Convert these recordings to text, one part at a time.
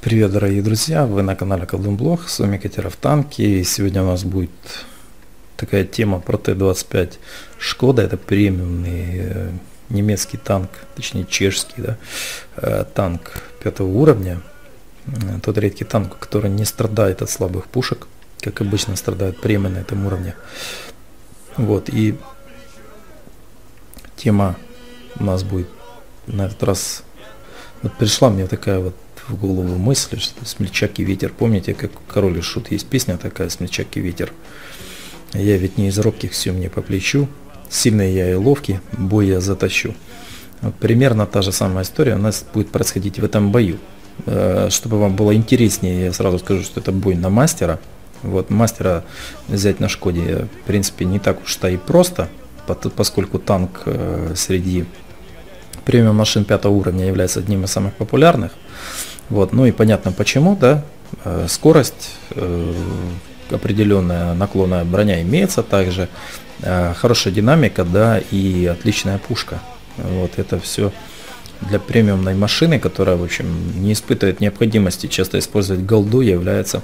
Привет, дорогие друзья, вы на канале Колдун Блог, с вами Катеров Танки, и сегодня у нас будет такая тема про Т-25 Шкода. Это премиумный немецкий танк, точнее чешский, да, танк 5-го уровня, тот редкий танк, который не страдает от слабых пушек, как обычно страдают премии на этом уровне. Вот, и тема у нас будет на этот раз, вот пришла мне такая вот в голову мысль, что смельчак и ветер. Помните, как Король и Шут есть песня такая, смельчак и ветер. Я ведь не из робких, все мне по плечу, сильный я и ловкий, бой я затащу. Вот примерно та же самая история у нас будет происходить в этом бою. Чтобы вам было интереснее, я сразу скажу, что это бой на мастера. Вот мастера взять на Шкоде, в принципе, не так уж-то и просто, поскольку танк среди премиум машин 5-го уровня является одним из самых популярных. Вот, ну и понятно почему, да, скорость, определенная наклонная броня имеется, также хорошая динамика, да, и отличная пушка. Вот это все для премиумной машины, которая, в общем, не испытывает необходимости часто использовать голду, является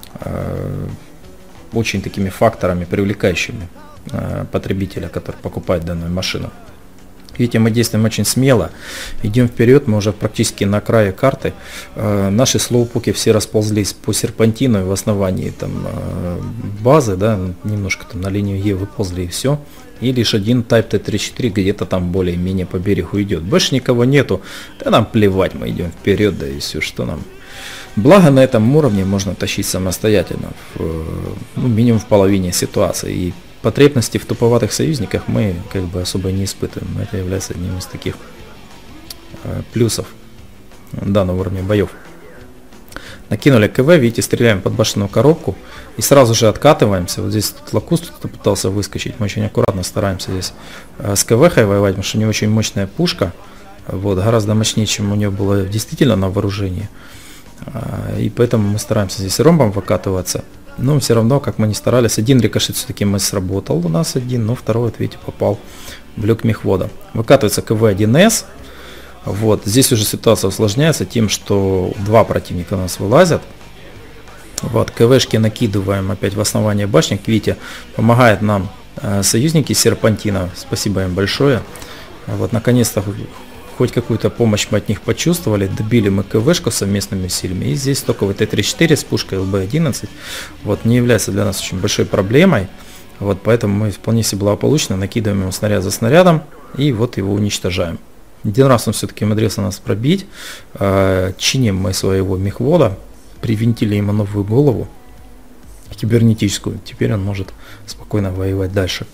очень такими факторами, привлекающими потребителя, который покупает данную машину. Видите, мы действуем очень смело, идем вперед, мы уже практически на крае карты. Наши слоупуки все расползлись по серпантину и в основании там базы, да, немножко там на линию Е выползли и все. И лишь один Type T-34 где-то там более-менее по берегу идет. Больше никого нету, да нам плевать, мы идем вперед, да и все, что нам. Благо на этом уровне можно тащить самостоятельно, ну, минимум в половине ситуации. И потребности в туповатых союзниках мы как бы особо не испытываем. Это является одним из таких плюсов данного уровня боев. Накинули КВ, видите, стреляем под башенную коробку и сразу же откатываемся. Вот здесь лакуст пытался выскочить, мы очень аккуратно стараемся здесь с КВ воевать, потому что у него очень мощная пушка, вот, гораздо мощнее, чем у него было действительно на вооружении. И поэтому мы стараемся здесь ромбом выкатываться. Но все равно, как мы ни старались, один рикошет все-таки мы сработал у нас один, но второй, вот видите, попал в люк мехвода. Выкатывается КВ-1С. Вот, здесь уже ситуация усложняется тем, что два противника у нас вылазят. Вот, КВшки накидываем опять в основание башни. Видите, помогает нам союзники серпантина. Спасибо им большое. Вот, наконец-то хоть какую-то помощь мы от них почувствовали, добили мы КВшку совместными силами, и здесь только вот Т-34 с пушкой ЛБ-11 вот, не является для нас очень большой проблемой, вот, поэтому мы вполне себе благополучно накидываем его снаряд за снарядом и вот его уничтожаем. Один раз он все-таки умудрился нас пробить, чиним мы своего мехвода, привинтили ему новую голову, кибернетическую, теперь он может спокойно воевать дальше.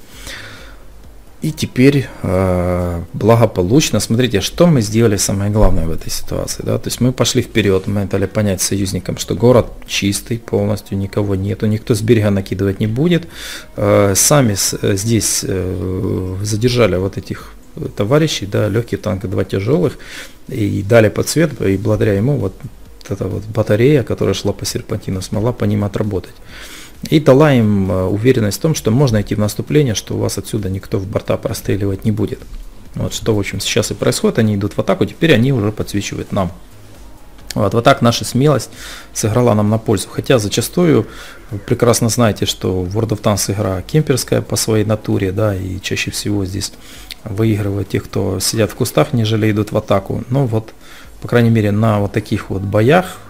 И теперь благополучно, смотрите, что мы сделали самое главное в этой ситуации. Да? То есть мы пошли вперед, мы дали понять союзникам, что город чистый, полностью никого нету, никто с берега накидывать не будет. Сами здесь задержали вот этих товарищей, да, легкий танк, два тяжелых, и дали подсвет, и благодаря ему вот эта вот батарея, которая шла по серпантину, смогла по ним отработать. И дала им уверенность в том, что можно идти в наступление, что у вас отсюда никто в борта простреливать не будет. Вот что, в общем, сейчас и происходит. Они идут в атаку, теперь они уже подсвечивают нам. Вот так наша смелость сыграла нам на пользу. Хотя зачастую, вы прекрасно знаете, что World of Tanks игра кемперская по своей натуре, да, и чаще всего здесь выигрывают те, кто сидят в кустах, нежели идут в атаку. Но вот, по крайней мере, на вот таких вот боях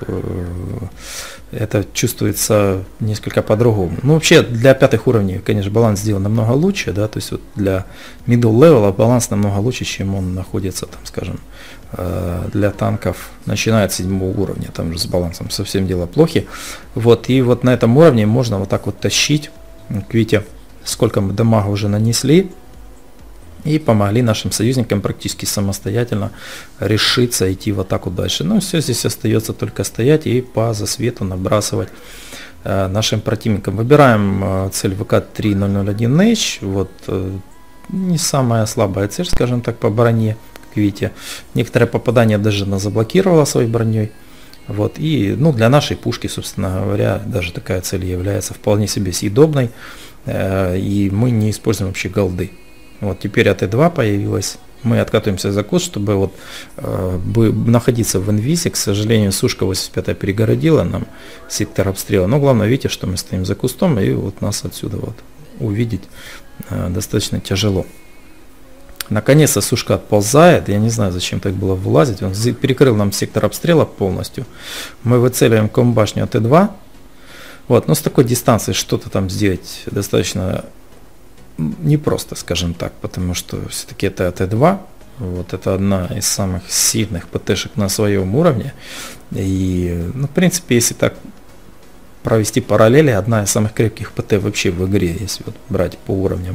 это чувствуется несколько по-другому. Ну, вообще, для пятых уровней, конечно, баланс сделан намного лучше, да, то есть вот для middle level баланс намного лучше, чем он находится, там, скажем, для танков, начиная с 7-го уровня, там же с балансом совсем дело плохи. Вот, и вот на этом уровне можно вот так вот тащить, видите, сколько мы дамага уже нанесли, и помогли нашим союзникам практически самостоятельно решиться идти в атаку дальше. Ну, все, здесь остается только стоять и по засвету набрасывать нашим противникам. Выбираем цель ВК-3001H. Вот, не самая слабая цель, скажем так, по броне. Как видите, некоторые попадания даже она заблокировала своей броней. Вот, и ну, для нашей пушки, собственно говоря, даже такая цель является вполне себе съедобной. И мы не используем вообще голды. Вот теперь АТ-2 появилась, Мы откатываемся за куст, чтобы вот находиться в инвизе. К сожалению, сушка 85 перегородила нам сектор обстрела. Но главное, видите, что мы стоим за кустом, и вот нас отсюда вот увидеть достаточно тяжело. Наконец-то сушка отползает. Я не знаю, зачем так было вылазить. Он перекрыл нам сектор обстрела полностью. Мы выцеливаем комбашню АТ-2. Вот, но с такой дистанции что-то там сделать достаточно непросто, скажем так, потому что все-таки это АТ-2. Вот, это одна из самых сильных ПТ-шек на своем уровне. И, ну, в принципе, если так провести параллели, одна из самых крепких ПТ вообще в игре, если вот брать по уровням.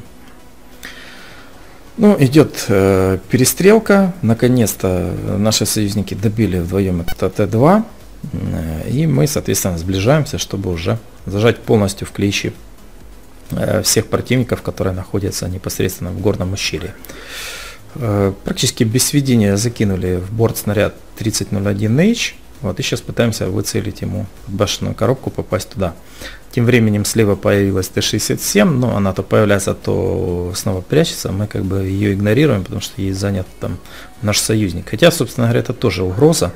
Ну, идет перестрелка. Наконец-то наши союзники добили вдвоем этот АТ-2. И мы, соответственно, сближаемся, чтобы уже зажать полностью в клещи всех противников, которые находятся непосредственно в горном ущелье. Практически без сведения закинули в борт снаряд 3001H. Вот, и сейчас пытаемся выцелить ему башенную коробку, попасть туда. Тем временем слева появилась Т-67, но она то появляется, то снова прячется. Мы как бы ее игнорируем, потому что ей занят там наш союзник. Хотя, собственно говоря, это тоже угроза.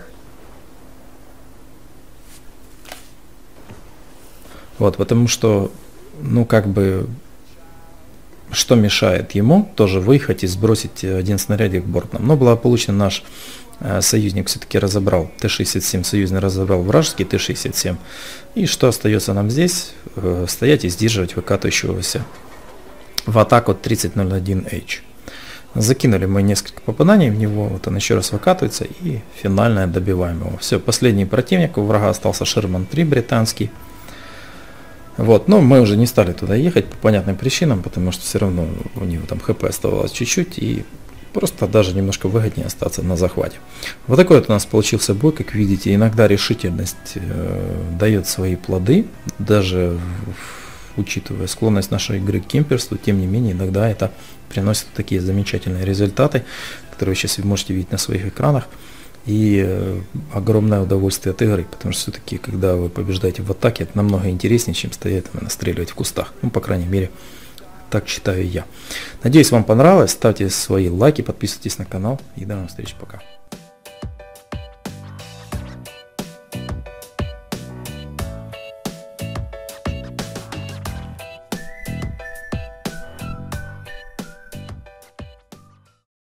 Вот, потому что, ну, как бы, что мешает ему тоже выехать и сбросить один снарядик бортом. Но благополучно наш союзник все-таки разобрал Т-67, союзный разобрал вражеский Т-67. И что остается нам здесь? Стоять и сдерживать выкатывающегося в атаку 3001H. Закинули мы несколько попаданий в него, вот он еще раз выкатывается, и финально добиваем его. Все, последний противник, у врага остался Шерман 3 британский. Вот, но мы уже не стали туда ехать по понятным причинам, потому что все равно у него там ХП оставалось чуть-чуть, и просто даже немножко выгоднее остаться на захвате. Вот такой вот у нас получился бой. Как видите, иногда решительность дает свои плоды, даже учитывая склонность нашей игры к кемперству, тем не менее, иногда это приносит такие замечательные результаты, которые вы сейчас можете видеть на своих экранах. И огромное удовольствие от игры, потому что все-таки, когда вы побеждаете в атаке, это намного интереснее, чем стоять и настреливать в кустах. Ну, по крайней мере, так считаю я. Надеюсь, вам понравилось. Ставьте свои лайки, подписывайтесь на канал и до новых встреч. Пока.